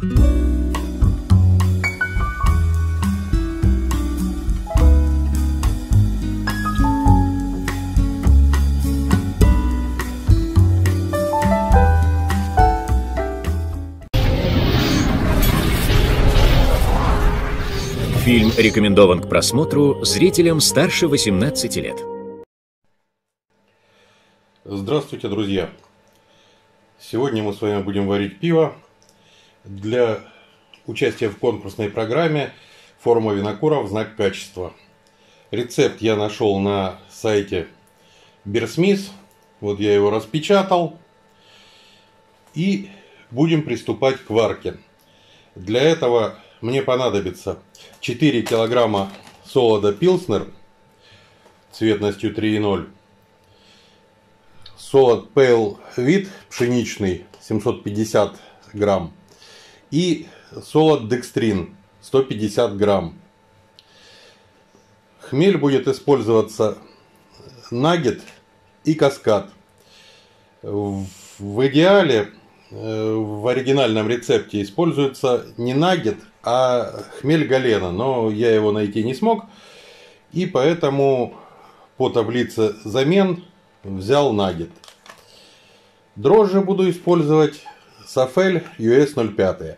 Фильм рекомендован к просмотру зрителям старше 18 лет. Здравствуйте, друзья! Сегодня мы с вами будем варить пиво для участия в конкурсной программе «Форма винокура в знак качества». Рецепт я нашел на сайте Beersmith. Вот я его распечатал. И будем приступать к варке. Для этого мне понадобится 4 килограмма солода Пилснер цветностью 3,0, солод Pale Wheat пшеничный 750 грамм и солод Декстрин 150 грамм. Хмель будет использоваться Наггет и Каскад. В идеале в оригинальном рецепте используется не Наггет, а хмель Галена, но я его найти не смог, и поэтому по таблице замен взял Наггет. Дрожжи буду использовать Сафель US 0,5.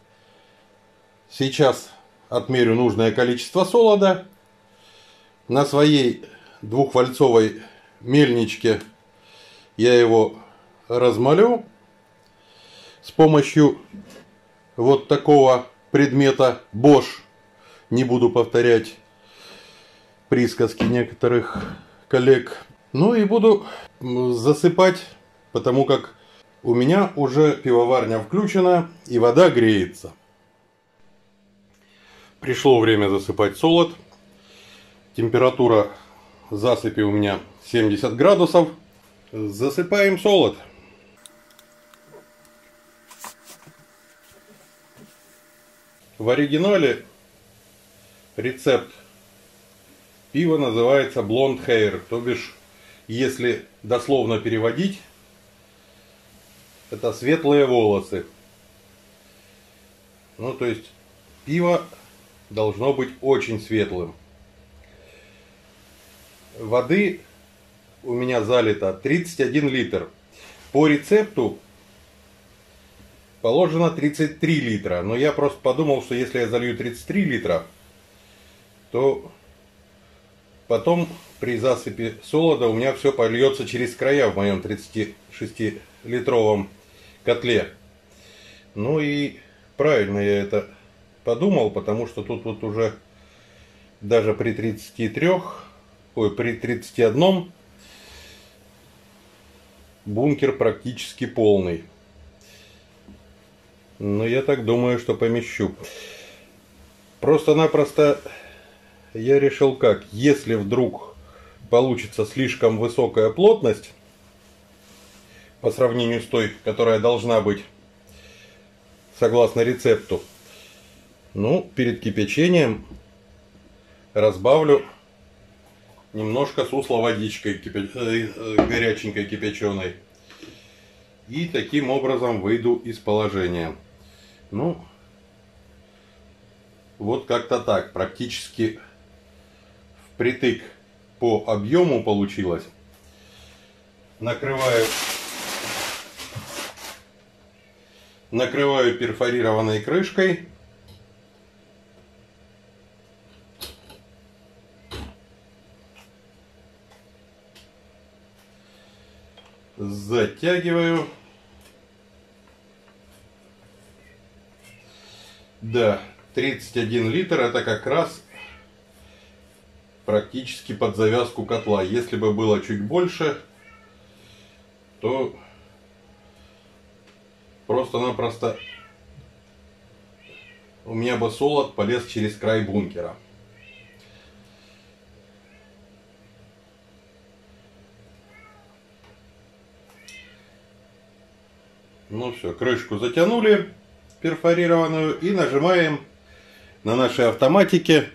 Сейчас отмерю нужное количество солода. На своей двухвальцовой мельничке я его размолю с помощью вот такого предмета Bosch. Не буду повторять присказки некоторых коллег. Ну и буду засыпать, потому как у меня уже пивоварня включена и вода греется. Пришло время засыпать солод. Температура засыпи у меня 70 градусов. Засыпаем солод. В оригинале рецепт пива называется Blonde Hair, то бишь, если дословно переводить, это светлые волосы. Ну, то есть, пиво должно быть очень светлым. Воды у меня залито 31 литр. По рецепту положено 33 литра. Но я просто подумал, что если я залью 33 литра, то потом при засыпи солода у меня все польется через края в моем 36-литровом котле. Ну и правильно я это подумал, потому что тут вот уже даже при 31 бункер практически полный. Но я так думаю, что помещу. Просто-напросто я решил как. Если вдруг получится слишком высокая плотность по сравнению с той, которая должна быть согласно рецепту, ну, перед кипячением разбавлю немножко сусла водичкой горяченькой кипяченой. И таким образом выйду из положения. Ну, вот как-то так. Практически впритык по объему получилось. Накрываю перфорированной крышкой. Затягиваю. Да, 31 литр это как раз практически под завязку котла. Если бы было чуть больше, то просто-напросто у меня бы солод полез через край бункера. Ну все, крышку затянули перфорированную и нажимаем на нашей автоматике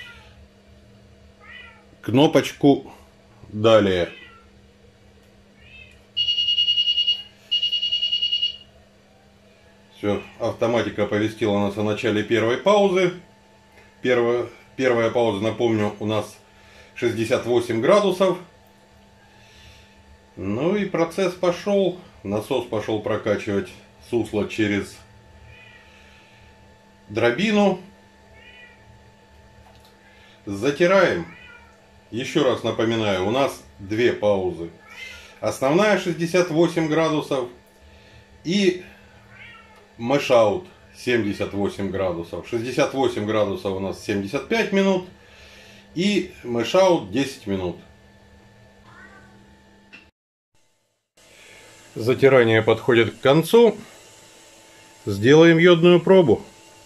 кнопочку «Далее». Все, автоматика оповестила нас о начале первой паузы. Первая пауза, напомню, у нас 68 градусов. Ну и процесс пошел. Насос пошел прокачивать сусло через дробину. Затираем. Еще раз напоминаю, у нас две паузы. Основная 68 градусов и мешаут 78 градусов. 68 градусов у нас 75 минут и мешаут 10 минут. Затирание подходит к концу. Сделаем йодную пробу.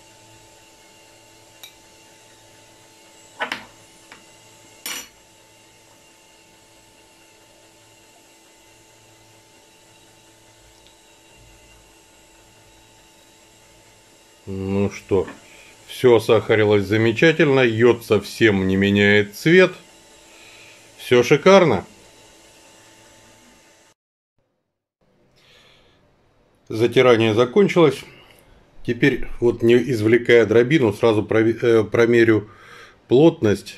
Ну что, все сахарилось замечательно, йод совсем не меняет цвет. Все шикарно. Затирание закончилось. Теперь, вот не извлекая дробину, сразу промерю плотность.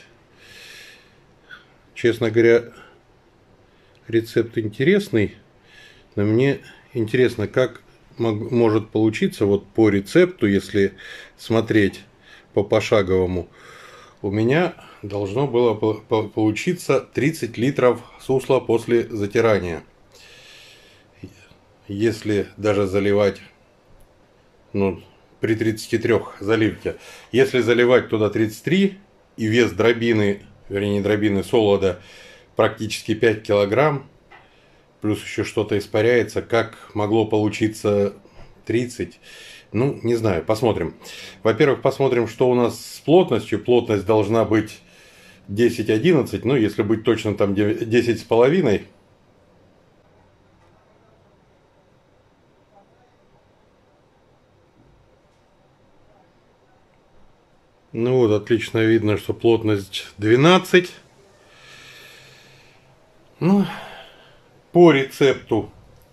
Честно говоря, рецепт интересный. Но мне интересно, как может получиться вот по рецепту, если смотреть по пошаговому. У меня должно было получиться 30 литров сусла после затирания. Если даже заливать, ну, при 33 заливке, если заливать туда 33 и вес дробины, вернее не дробины, солода практически 5 килограмм, плюс еще что-то испаряется, как могло получиться 30? Ну, не знаю, посмотрим. Во-первых, посмотрим, что у нас с плотностью. Плотность должна быть 10-11, ну, если быть точно, там 10,5. Ну вот, отлично видно, что плотность 12. Ну, по рецепту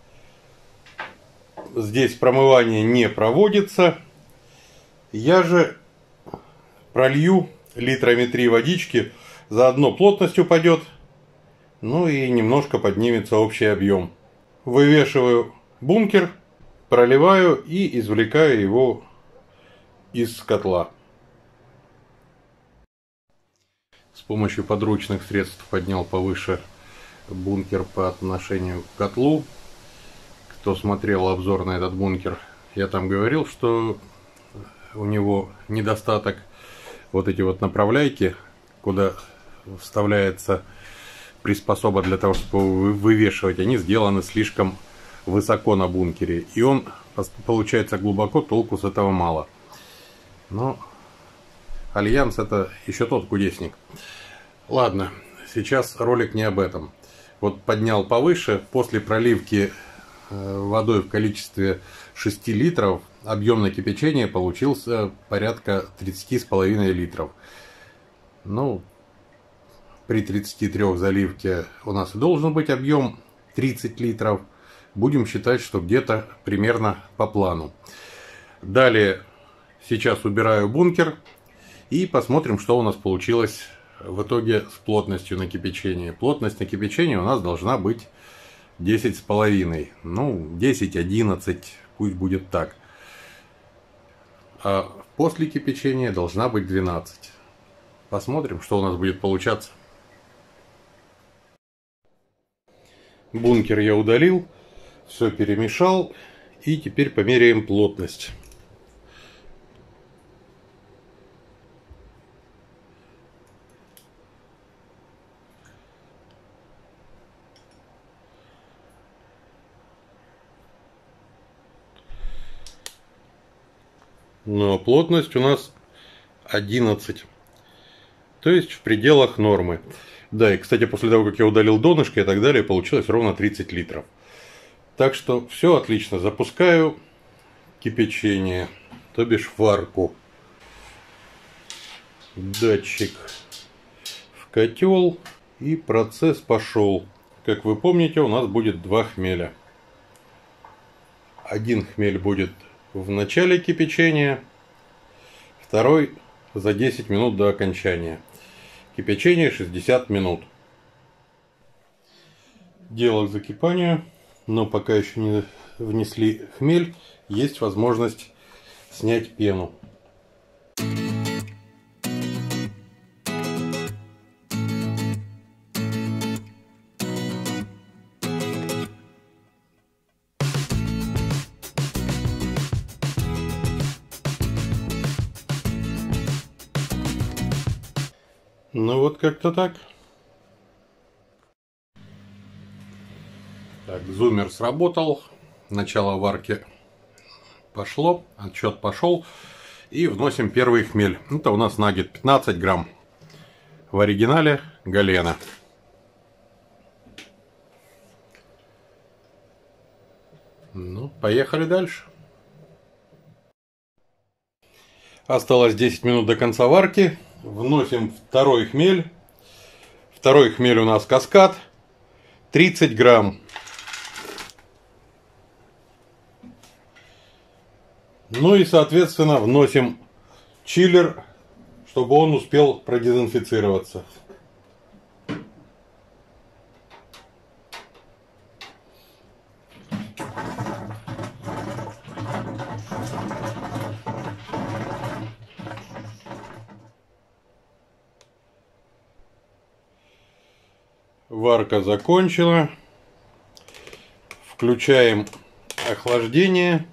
здесь промывание не проводится. Я же пролью литрами 3 водички. Заодно плотность упадет. Ну и немножко поднимется общий объем. Вывешиваю бункер, проливаю и извлекаю его из котла. С помощью подручных средств поднял повыше бункер по отношению к котлу. Кто смотрел обзор на этот бункер, я там говорил, что у него недостаток вот эти вот направляйки, куда вставляется приспособа для того, чтобы вывешивать. Они сделаны слишком высоко на бункере, и он получается глубоко, толку с этого мало. Но Альянс — это еще тот кудесник. Ладно, сейчас ролик не об этом. Вот поднял повыше, после проливки водой в количестве 6 литров, объем на кипячение получился порядка 30,5 литров. Ну, при 33 заливке у нас и должен быть объем 30 литров. Будем считать, что где-то примерно по плану. Далее, сейчас убираю бункер и посмотрим, что у нас получилось в итоге с плотностью на кипячение. Плотность на кипячение у нас должна быть 10,5. Ну, 10-11, пусть будет так. А после кипячения должна быть 12. Посмотрим, что у нас будет получаться. Бункер я удалил, все перемешал, и теперь померяем плотность. Но плотность у нас 11. То есть в пределах нормы. Да, и, кстати, после того, как я удалил донышко и так далее, получилось ровно 30 литров. Так что все отлично. Запускаю кипячение, то бишь варку. Датчик в котел, и процесс пошел. Как вы помните, у нас будет 2 хмеля. Один хмель будет в начале кипячения, второй за 10 минут до окончания. Кипячение 60 минут. Дело к закипанию, но пока еще не внесли хмель, есть возможность снять пену. Ну вот как-то так. Так, зумер сработал, начало варки пошло, отсчет пошел. И вносим первый хмель. Это у нас наггет 15 грамм. В оригинале Галена. Ну, поехали дальше. Осталось 10 минут до конца варки. Вносим второй хмель. Второй хмель у нас каскад. 30 грамм. Ну и, соответственно, вносим чиллер, чтобы он успел продезинфицироваться. Варка закончила. Включаем охлаждение.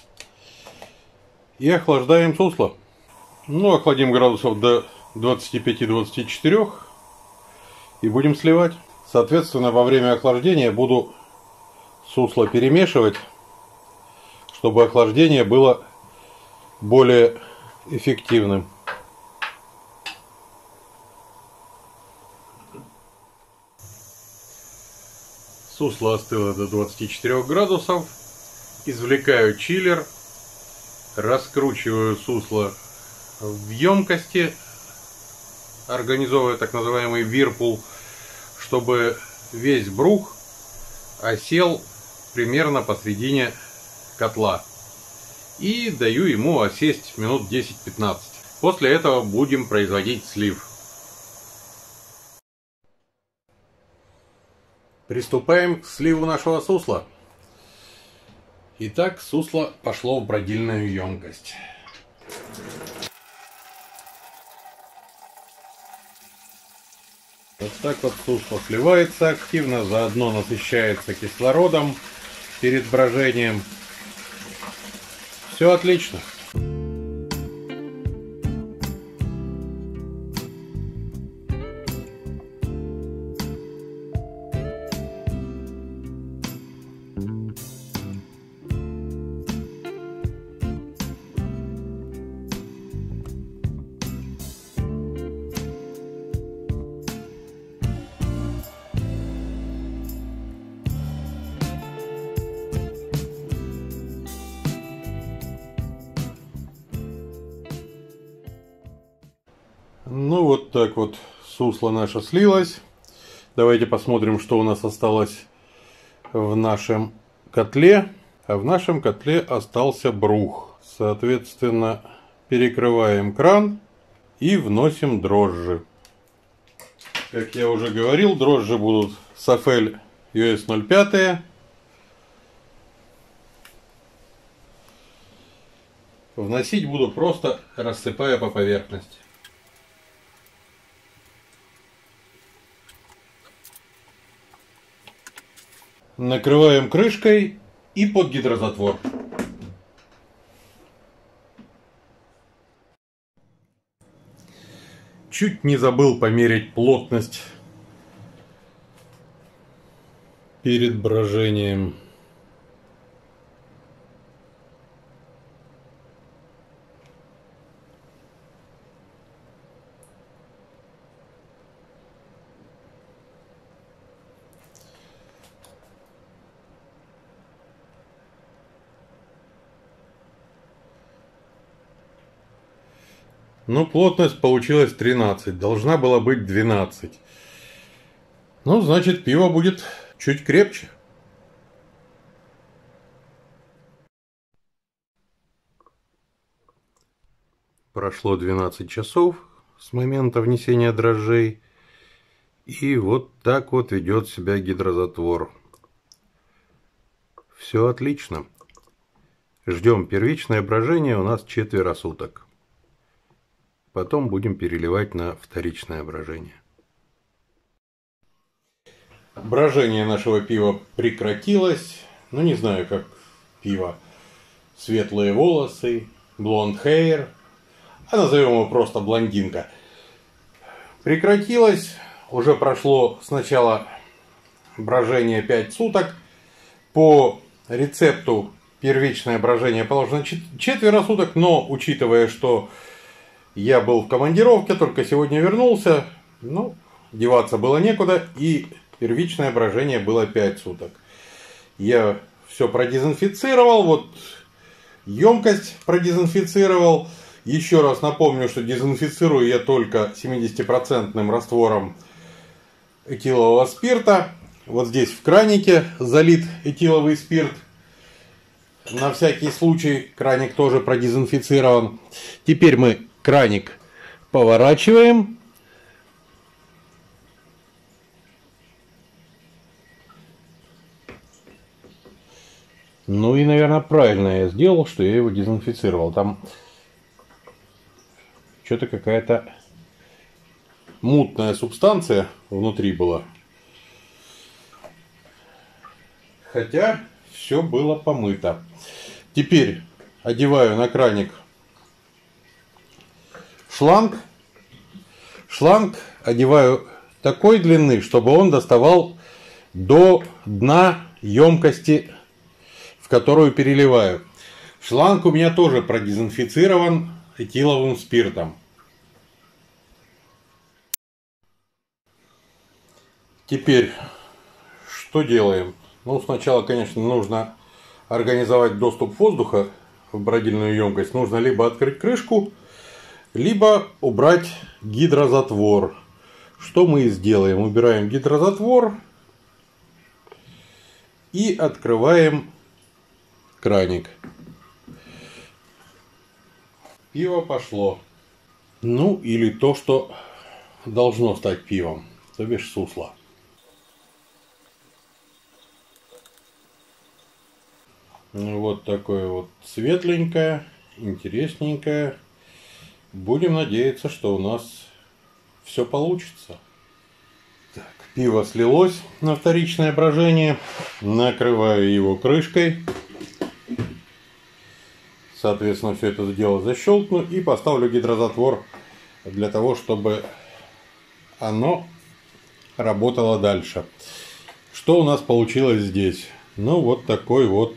И охлаждаем сусло. Ну, охладим градусов до 25-24. И будем сливать. Соответственно, во время охлаждения буду сусло перемешивать, чтобы охлаждение было более эффективным. Сусло остыло до 24 градусов. Извлекаю чиллер. Раскручиваю сусло в емкости, организовывая так называемый вирпул, чтобы весь брух осел примерно посредине котла. И даю ему осесть минут 10-15. После этого будем производить слив. Приступаем к сливу нашего сусла. Итак, сусло пошло в бродильную емкость. Вот так вот сусло сливается активно, заодно насыщается кислородом перед брожением. Все отлично. Ну вот так вот сусло наше слилось. Давайте посмотрим, что у нас осталось в нашем котле. А в нашем котле остался брух. Соответственно, перекрываем кран и вносим дрожжи. Как я уже говорил, дрожжи будут Safel US 05. Вносить буду просто рассыпая по поверхности. Накрываем крышкой и под гидрозатвор. Чуть не забыл померить плотность перед брожением. Ну, плотность получилась 13, должна была быть 12. Ну, значит, пиво будет чуть крепче. Прошло 12 часов с момента внесения дрожжей. И вот так вот ведет себя гидрозатвор. Все отлично. Ждем первичное брожение, у нас 4 суток. Потом будем переливать на вторичное брожение. Брожение нашего пива прекратилось. Ну, не знаю, как пиво. Светлые волосы, blonde hair. А назовем его просто блондинка. Прекратилось. Уже прошло сначала брожение 5 суток. По рецепту первичное брожение положено 4 суток. Но, учитывая, что я был в командировке, только сегодня вернулся, ну, деваться было некуда. И первичное брожение было 5 суток. Я все продезинфицировал. Вот емкость продезинфицировал. Еще раз напомню, что дезинфицирую я только 70% раствором этилового спирта. Вот здесь в кранике залит этиловый спирт. На всякий случай краник тоже продезинфицирован. Теперь мы краник поворачиваем. Ну и, наверное, правильно я сделал, что я его дезинфицировал. Там что-то какая-то мутная субстанция внутри была. Хотя все было помыто. Теперь одеваю на краник шланг. Шланг одеваю такой длины, чтобы он доставал до дна емкости, в которую переливаю. Шланг у меня тоже продезинфицирован этиловым спиртом. Теперь что делаем? Ну, сначала, конечно, нужно организовать доступ воздуха в бродильную емкость. Нужно либо открыть крышку, либо убрать гидрозатвор. Что мы и сделаем? Убираем гидрозатвор и открываем краник. Пиво пошло. Ну, или то, что должно стать пивом, то бишь сусло. Ну, вот такое вот светленькое, интересненькое. Будем надеяться, что у нас все получится. Так, пиво слилось на вторичное брожение. Накрываю его крышкой. Соответственно, все это дело защелкну и поставлю гидрозатвор для того, чтобы оно работало дальше. Что у нас получилось здесь? Ну, вот такой вот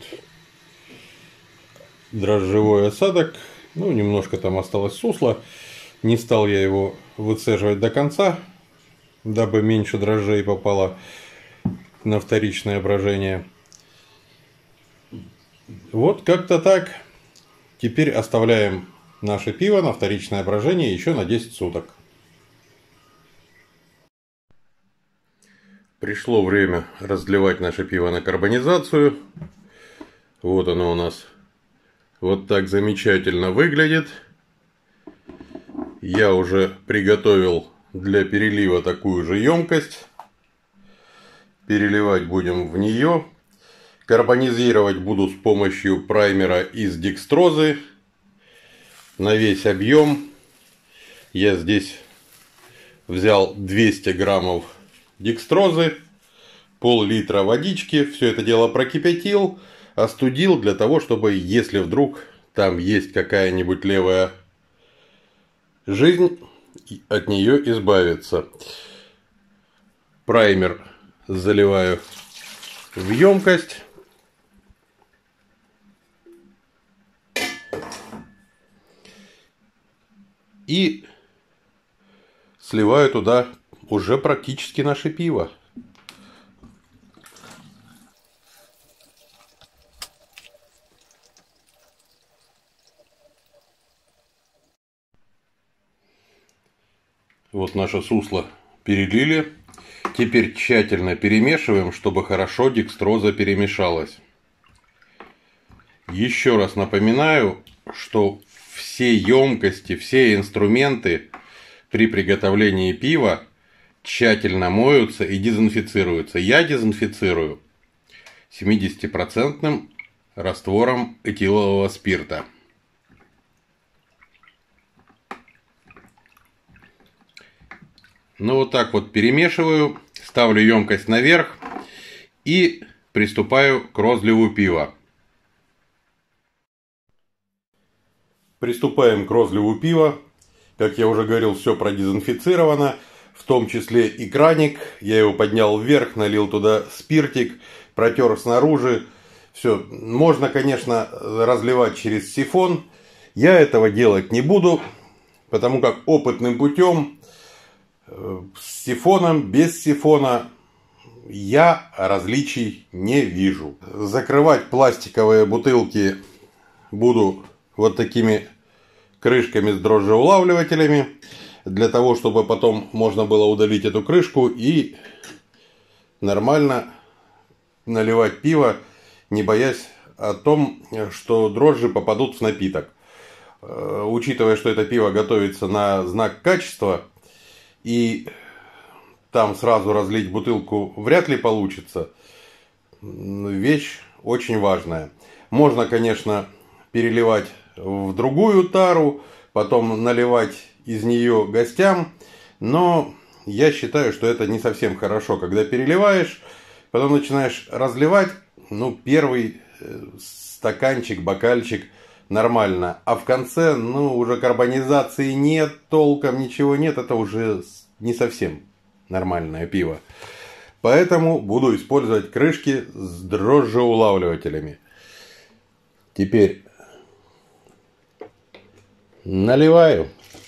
дрожжевой осадок. Ну, немножко там осталось сусла. Не стал я его выцеживать до конца, дабы меньше дрожжей попало на вторичное брожение. Вот как-то так. Теперь оставляем наше пиво на вторичное брожение еще на 10 суток. Пришло время разливать наше пиво на карбонизацию. Вот оно у нас вот так замечательно выглядит. Я уже приготовил для перелива такую же емкость. Переливать будем в нее. Карбонизировать буду с помощью праймера из декстрозы. На весь объем я здесь взял 200 граммов декстрозы, пол-литра водички. Все это дело прокипятил, остудил для того, чтобы, если вдруг там есть какая-нибудь левая жизнь, от нее избавиться. Праймер заливаю в емкость. И сливаю туда уже практически наше пиво. Вот наше сусло перелили. Теперь тщательно перемешиваем, чтобы хорошо декстроза перемешалась. Еще раз напоминаю, что все емкости, все инструменты при приготовлении пива тщательно моются и дезинфицируются. Я дезинфицирую 70% раствором этилового спирта. Ну вот так вот перемешиваю, ставлю емкость наверх и приступаю к розливу пива. Приступаем к розливу пива. Как я уже говорил, все продезинфицировано, в том числе и краник. Я его поднял вверх, налил туда спиртик, протер снаружи. Все, можно, конечно, разливать через сифон. Я этого делать не буду, потому как опытным путем, с сифоном, без сифона, я различий не вижу. Закрывать пластиковые бутылки буду вот такими крышками с дрожжеулавливателями, для того, чтобы потом можно было удалить эту крышку и нормально наливать пиво, не боясь о том, что дрожжи попадут в напиток. Учитывая, что это пиво готовится на знак качества, и там сразу разлить бутылку вряд ли получится, вещь очень важная. Можно, конечно, переливать в другую тару, потом наливать из нее гостям, но я считаю, что это не совсем хорошо. Когда переливаешь, потом начинаешь разливать, ну, первый стаканчик, бокальчик нормально, а в конце, ну, уже карбонизации нет, толком ничего нет, это уже не совсем нормальное пиво. Поэтому буду использовать крышки с дрожжеулавливателями. Теперь наливаю.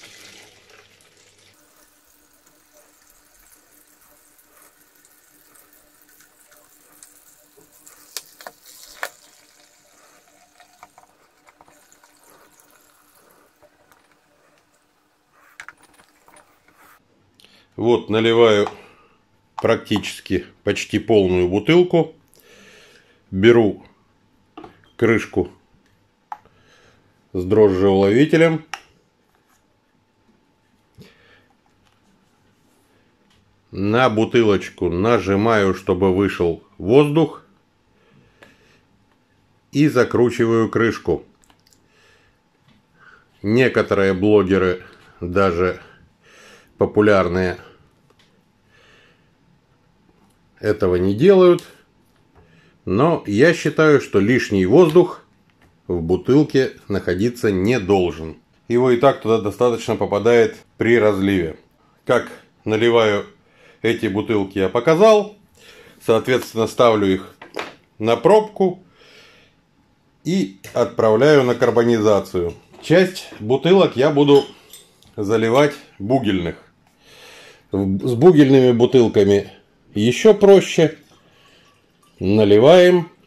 Вот наливаю практически почти полную бутылку. Беру крышку с дрожжеуловителем. На бутылочку нажимаю, чтобы вышел воздух. И закручиваю крышку. Некоторые блогеры, даже популярные, этого не делают. Но я считаю, что лишний воздух в бутылке находиться не должен. Его и так туда достаточно попадает при разливе. Как наливаю эти бутылки, я показал. Соответственно, ставлю их на пробку и отправляю на карбонизацию. Часть бутылок я буду заливать бугельных. С бугельными бутылками еще проще. Наливаем.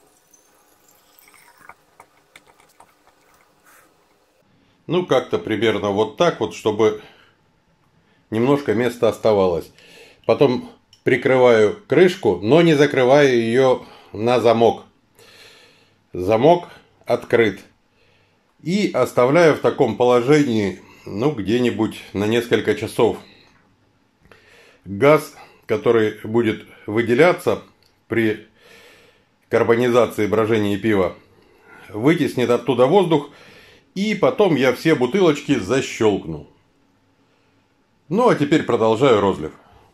Ну, как-то примерно вот так вот, чтобы немножко места оставалось. Потом прикрываю крышку, но не закрываю ее на замок. Замок открыт. И оставляю в таком положении, ну, где-нибудь на несколько часов. Газ, который будет выделяться при карбонизации, брожении пива, вытеснит оттуда воздух, и потом я все бутылочки защелкну. Ну, а теперь продолжаю розлив.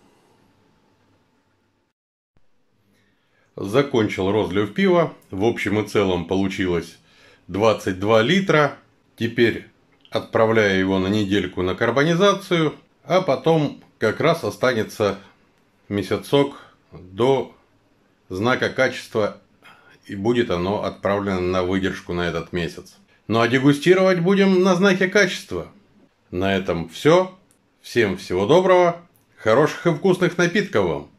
Закончил розлив пива. В общем и целом получилось 22 литра. Теперь отправляю его на недельку на карбонизацию, а потом как раз останется месяцок до знака качества, и будет оно отправлено на выдержку на этот месяц. Ну а дегустировать будем на знаке качества. На этом все. Всем всего доброго, хороших и вкусных напитков вам.